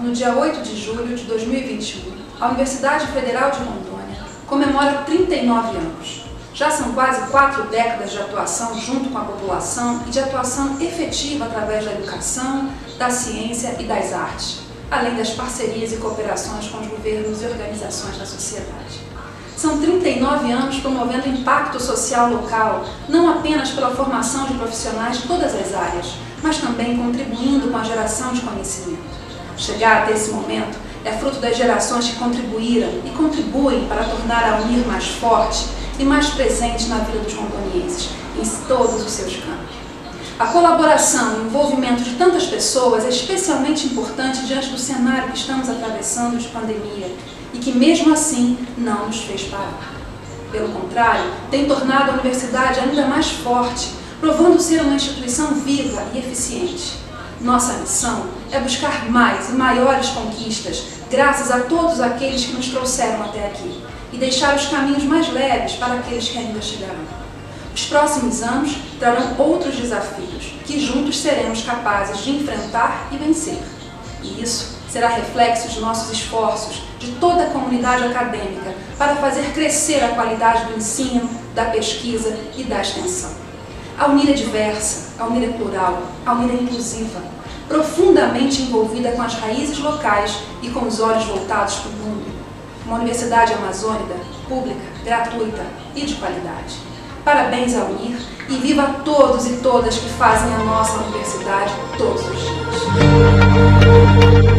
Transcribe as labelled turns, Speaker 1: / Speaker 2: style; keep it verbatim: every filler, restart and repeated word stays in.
Speaker 1: no dia oito de julho de dois mil e vinte e um, a Universidade Federal de Rondônia comemora trinta e nove anos. Já são quase quatro décadas de atuação junto com a população e de atuação efetiva através da educação, da ciência e das artes, além das parcerias e cooperações com os governos e organizações da sociedade. São trinta e nove anos promovendo impacto social local, não apenas pela formação de profissionais de todas as áreas, mas também contribuindo com a geração de conhecimento. Chegar até esse momento é fruto das gerações que contribuíram e contribuem para tornar a Unir mais forte e mais presente na vida dos rondonienses, em todos os seus campos. A colaboração e o envolvimento de tantas pessoas é especialmente importante diante do cenário que estamos atravessando de pandemia e que, mesmo assim, não nos fez parar. Pelo contrário, tem tornado a universidade ainda mais forte, provando ser uma instituição viva e eficiente. Nossa missão é buscar mais e maiores conquistas, graças a todos aqueles que nos trouxeram até aqui, e deixar os caminhos mais leves para aqueles que ainda chegarão. Os próximos anos trarão outros desafios, que juntos seremos capazes de enfrentar e vencer. E isso será reflexo de nossos esforços, de toda a comunidade acadêmica, para fazer crescer a qualidade do ensino, da pesquisa e da extensão. A Unir é diversa, a Unir é plural, a Unir é inclusiva, profundamente envolvida com as raízes locais e com os olhos voltados para o mundo. Uma universidade amazônica, pública, gratuita e de qualidade. Parabéns à Unir e viva a todos e todas que fazem a nossa universidade todos os dias.